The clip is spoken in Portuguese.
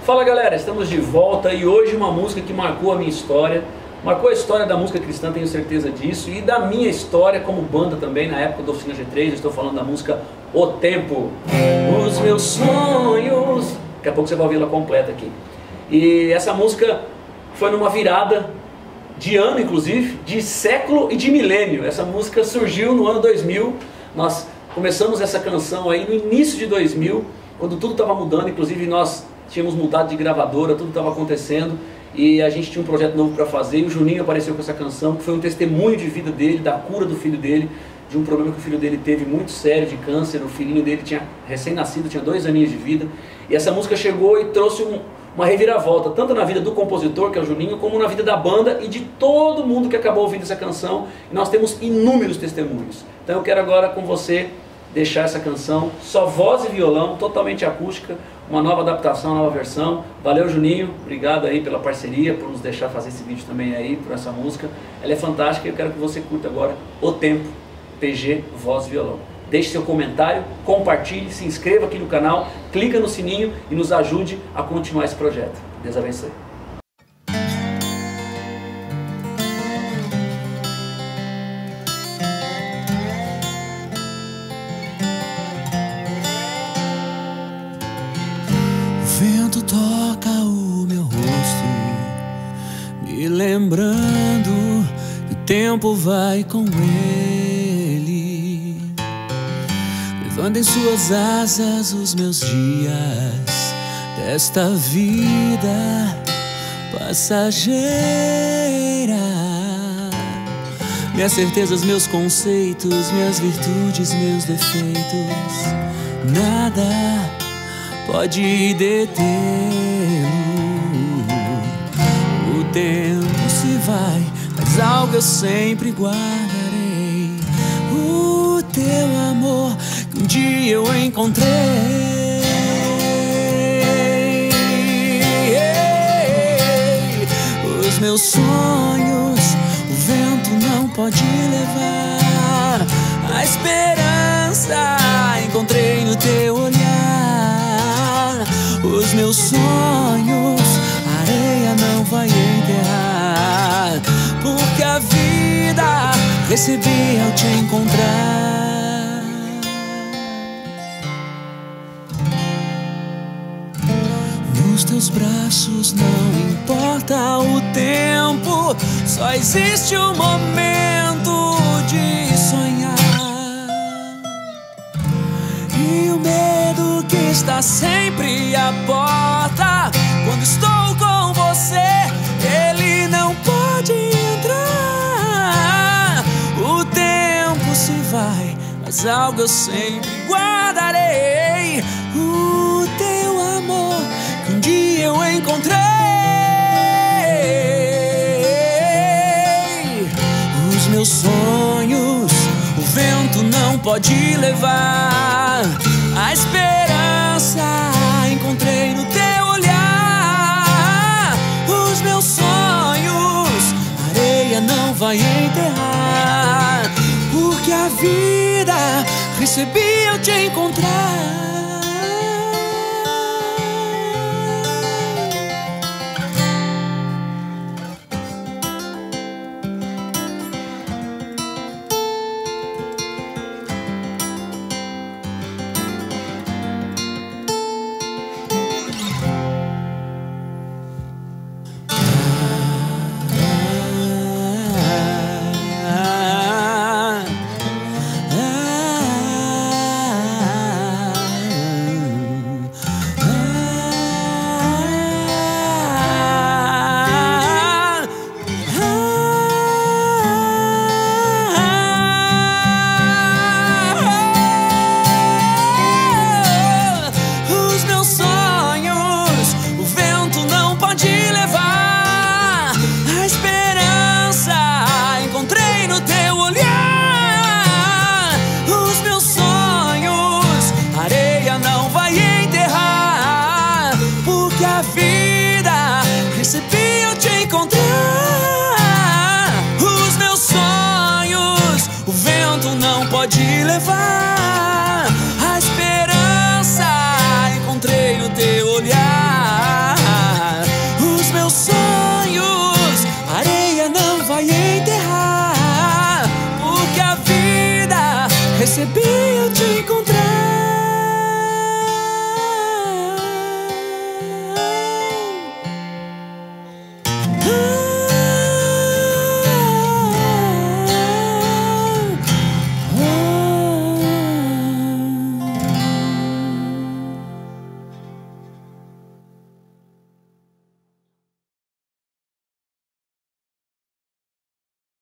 Fala galera, estamos de volta e hoje uma música que marcou a minha história, marcou a história da música cristã, tenho certeza disso, e da minha história como banda também, na época do Oficina G3, eu estou falando da música O Tempo. Os meus sonhos, daqui a pouco você vai ouvi-la completa aqui. E essa música foi numa virada de ano, inclusive, de século e de milênio. Essa música surgiu no ano 2000, nós começamos essa canção aí no início de 2000, quando tudo estava mudando, inclusive nós tínhamos mudado de gravadora, tudo estava acontecendo e a gente tinha um projeto novo para fazer e o Juninho apareceu com essa canção, que foi um testemunho de vida dele, da cura do filho dele, de um problema que o filho dele teve muito sério de câncer. O filhinho dele tinha recém-nascido, tinha 2 aninhos de vida, e essa música chegou e trouxe uma reviravolta, tanto na vida do compositor, que é o Juninho, como na vida da banda e de todo mundo que acabou ouvindo essa canção, e nós temos inúmeros testemunhos. Então eu quero agora com você deixar essa canção, só voz e violão, totalmente acústica, uma nova adaptação, uma nova versão. Valeu Juninho, obrigado aí pela parceria, por nos deixar fazer esse vídeo também aí, por essa música. Ela é fantástica e eu quero que você curta agora O Tempo, PG, voz e violão. Deixe seu comentário, compartilhe, se inscreva aqui no canal, clica no sininho e nos ajude a continuar esse projeto. Deus abençoe. O vento toca o meu rosto, me lembrando que o tempo vai com ele, levando em suas asas os meus dias desta vida passageira. Minhas certezas, meus conceitos, minhas virtudes, meus defeitos, nada pode detê-lo. O tempo se vai, mas algo eu sempre guardarei: o teu amor que um dia eu encontrei. Os meus sonhos o vento não pode levar, a esperança encontrei no teu olhar. Os meus sonhos a areia não vai enterrar, porque a vida recebi ao te encontrar. Nos teus braços não importa o tempo, só existe um momento de sonhar. E o medo que está sempre à porta, quando estou com você, ele não pode entrar. O tempo se vai, mas algo eu sempre guardarei: o teu amor que um dia eu encontrei. Os meus sonhos o vento não pode levar, a esperança encontrei no teu olhar. Os meus sonhos a areia não vai enterrar, porque a vida recebi ao te encontrar. pode levar. A esperança encontrei no teu olhar. recebi